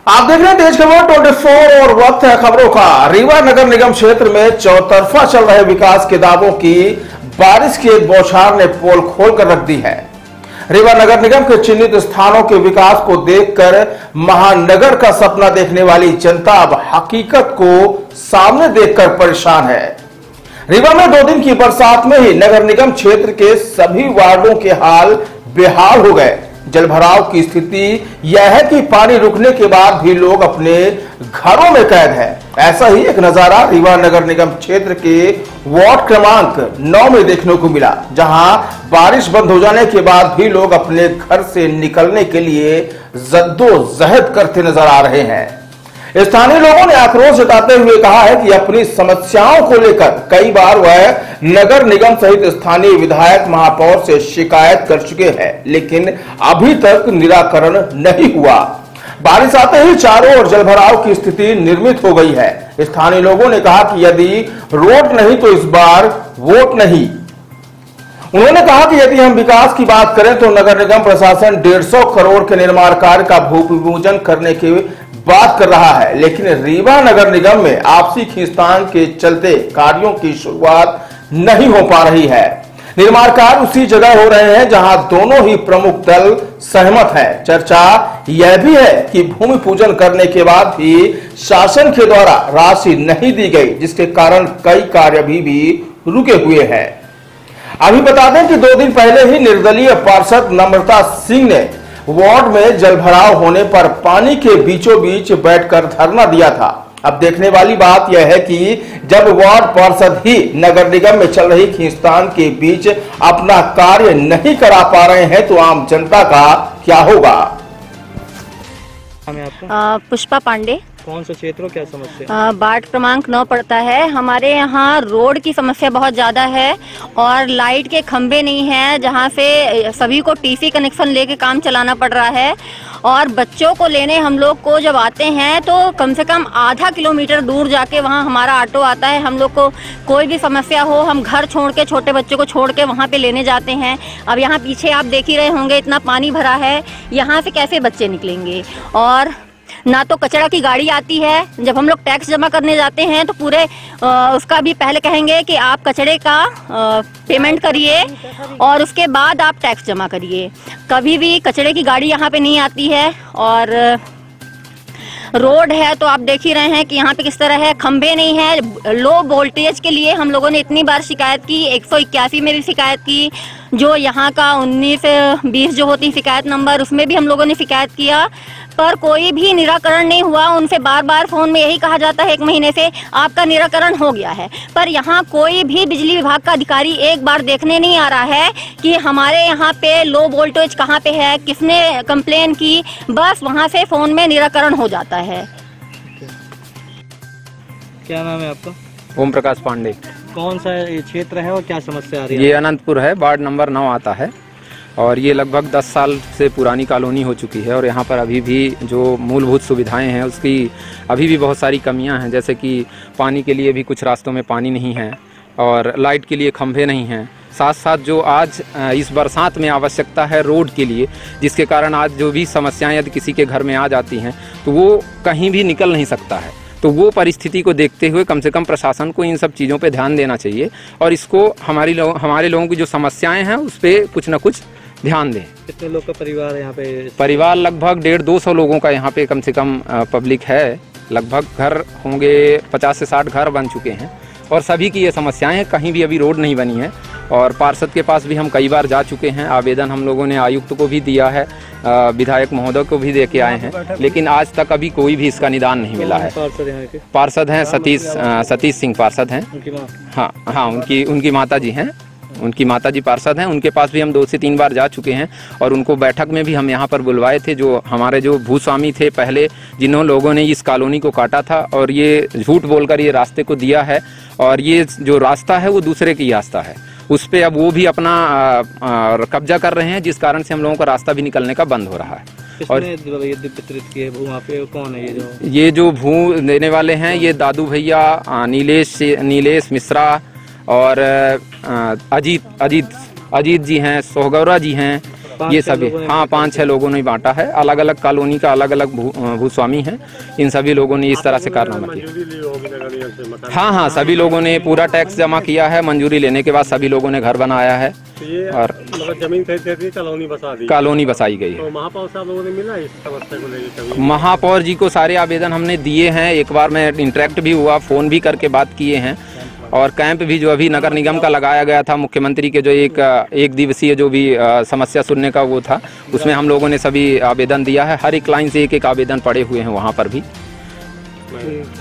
आप देख रहे हैं तेज खबर 24 और वक्त है खबरों का। रीवा नगर निगम क्षेत्र में चौतरफा चल रहे विकास के दावों की बारिश की एक बौछार ने पोल खोल कर रख दी है। रीवा नगर निगम के चिन्हित स्थानों के विकास को देखकर महानगर का सपना देखने वाली जनता अब हकीकत को सामने देखकर परेशान है। रीवा में 2 दिन की बरसात में ही नगर निगम क्षेत्र के सभी वार्डों के हाल बेहाल हो गए। जलभराव की स्थिति यह है कि पानी रुकने के बाद भी लोग अपने घरों में कैद हैं। ऐसा ही एक नजारा रीवा नगर निगम क्षेत्र के वार्ड क्रमांक 9 में देखने को मिला, जहां बारिश बंद हो जाने के बाद भी लोग अपने घर से निकलने के लिए जद्दोजहद करते नजर आ रहे हैं। स्थानीय लोगों ने आक्रोश जताते हुए कहा है कि अपनी समस्याओं को लेकर कई बार वह नगर निगम सहित स्थानीय विधायक महापौर से शिकायत कर चुके हैं, लेकिन अभी तक निराकरण नहीं हुआ। बारिश आते ही चारों ओर जलभराव की स्थिति निर्मित हो गई है। स्थानीय लोगों ने कहा कि यदि रोड नहीं तो इस बार वोट नहीं। उन्होंने कहा कि यदि हम विकास की बात करें तो नगर निगम प्रशासन 150 करोड़ के निर्माण कार्य का भूमिपूजन करने की बात कर रहा है, लेकिन रीवा नगर निगम में आपसी खींचतान के चलते कार्यों की शुरुआत नहीं हो पा रही है। निर्माण कार्य उसी जगह हो रहे हैं जहां दोनों ही प्रमुख दल सहमत हैं। चर्चा यह भी है कि भूमि पूजन करने के बाद भी शासन के द्वारा राशि नहीं दी गई, जिसके कारण कई कार्य अभी भी रुके हुए हैं। अभी बता दें कि 2 दिन पहले ही निर्दलीय पार्षद नम्रता सिंह ने वार्ड में जलभराव होने पर पानी के बीचों बीच बैठकर धरना दिया था। अब देखने वाली बात यह है कि जब वार्ड पार्षद ही नगर निगम में चल रही खींचतान के बीच अपना कार्य नहीं करा पा रहे हैं तो आम जनता का क्या होगा। पुष्पा पांडे। कौन सा क्षेत्र, क्या समस्या? वार्ड क्रमांक 9 पड़ता है। हमारे यहाँ रोड की समस्या बहुत ज़्यादा है और लाइट के खंभे नहीं हैं, जहाँ से सभी को टीसी कनेक्शन लेके काम चलाना पड़ रहा है। और बच्चों को लेने हम लोग को जब आते हैं तो कम से कम आधा किलोमीटर दूर जाके वहाँ हमारा ऑटो आता है। हम लोग को कोई भी समस्या हो हम घर छोड़ के, छोटे बच्चों को छोड़ के वहाँ पे लेने जाते हैं। अब यहाँ पीछे आप देख ही रहे होंगे इतना पानी भरा है, यहाँ से कैसे बच्चे निकलेंगे। और ना तो कचरा की गाड़ी आती है। जब हम लोग टैक्स जमा करने जाते हैं तो पूरे उसका भी पहले कहेंगे कि आप कचरे का पेमेंट करिए और उसके बाद आप टैक्स जमा करिए। कभी भी कचरे की गाड़ी यहाँ पे नहीं आती है। और रोड है तो आप देख ही रहे हैं कि यहाँ पे किस तरह है, खंभे नहीं है। लो वोल्टेज के लिए हम लोगों ने इतनी बार शिकायत की, 181 में भी शिकायत की, जो यहाँ का 19-20 जो होती शिकायत नंबर, उसमें भी हम लोगों ने शिकायत किया, पर कोई भी निराकरण नहीं हुआ। उनसे बार बार फोन में यही कहा जाता है 1 महीने से आपका निराकरण हो गया है, पर यहाँ कोई भी बिजली विभाग का अधिकारी एक बार देखने नहीं आ रहा है कि हमारे यहाँ पे लो वोल्टेज कहाँ पे है, किसने कंप्लेन की। बस वहाँ से फोन में निराकरण हो जाता है। क्या नाम है आपका? ओम प्रकाश पांडे। कौन सा क्षेत्र है और क्या समस्या आ रही है? ये अनंतपुर है, वार्ड नंबर 9 आता है और ये लगभग 10 साल से पुरानी कॉलोनी हो चुकी है। और यहाँ पर अभी भी जो मूलभूत सुविधाएं हैं उसकी अभी भी बहुत सारी कमियां हैं, जैसे कि पानी के लिए भी कुछ रास्तों में पानी नहीं है और लाइट के लिए खंभे नहीं हैं। साथ साथ जो आज इस बरसात में आवश्यकता है रोड के लिए, जिसके कारण आज जो भी समस्याएं यदि किसी के घर में आ जाती हैं तो वो कहीं भी निकल नहीं सकता है। तो वो परिस्थिति को देखते हुए कम से कम प्रशासन को इन सब चीज़ों पे ध्यान देना चाहिए और इसको हमारे लोगों की जो समस्याएं हैं उस पर कुछ न कुछ ध्यान दें। कितने लोग का परिवार है यहाँ पे? परिवार लगभग 150-200 लोगों का यहाँ पे कम से कम पब्लिक है। लगभग घर होंगे 50 से 60 घर बन चुके हैं और सभी की ये समस्याएं हैं। कहीं भी अभी रोड नहीं बनी है और पार्षद के पास भी हम कई बार जा चुके हैं। आवेदन हम लोगों ने आयुक्त को भी दिया है, विधायक महोदय को भी दे के आए हैं, लेकिन आज तक अभी कोई भी इसका निदान नहीं मिला है। पार्षद हैं सतीश सिंह पार्षद हैं। हाँ, उनकी माता जी हैं, उनकी माताजी पार्षद हैं। उनके पास भी हम 2 से 3 बार जा चुके हैं और उनको बैठक में भी हम यहाँ पर बुलवाए थे। जो हमारे जो भूस्वामी थे पहले, जिन्हों लोगों ने इस कॉलोनी को काटा था और ये झूठ बोलकर ये रास्ते को दिया है और ये जो रास्ता है वो दूसरे की रास्ता है, उस पर अब वो भी अपना कब्जा कर रहे हैं, जिस कारण से हम लोगों का रास्ता भी निकलने का बंद हो रहा है। और कौन है ये जो भू देने वाले हैं, ये दादू भैया, नीलेश मिश्रा और अजीत जी हैं, सोहगौरा जी हैं ये सभी, हाँ 5-6 लोगों ने बांटा है। अलग अलग कॉलोनी का अलग अलग भूस्वामी हैं, इन सभी लोगों ने इस तरह से कारनामा किया। हाँ, सभी लोगों ने पूरा टैक्स जमा किया है। मंजूरी लेने के बाद सभी लोगों ने घर बनाया है और जमीन खरीद कॉलोनी बसाई गई है। तो महापौर साहब लोगों ने मिला इस समस्या को लेकर? महापौर जी को सारे आवेदन हमने दिए हैं। एक बार मैं इंटरेक्ट भी हुआ, फ़ोन भी करके बात किए हैं और कैंप भी जो अभी नगर निगम का लगाया गया था, मुख्यमंत्री के जो एक दिवसीय जो भी समस्या सुनने का वो था, उसमें हम लोगों ने सभी आवेदन दिया है। हर एक लाइन से एक आवेदन पड़े हुए हैं वहाँ पर भी।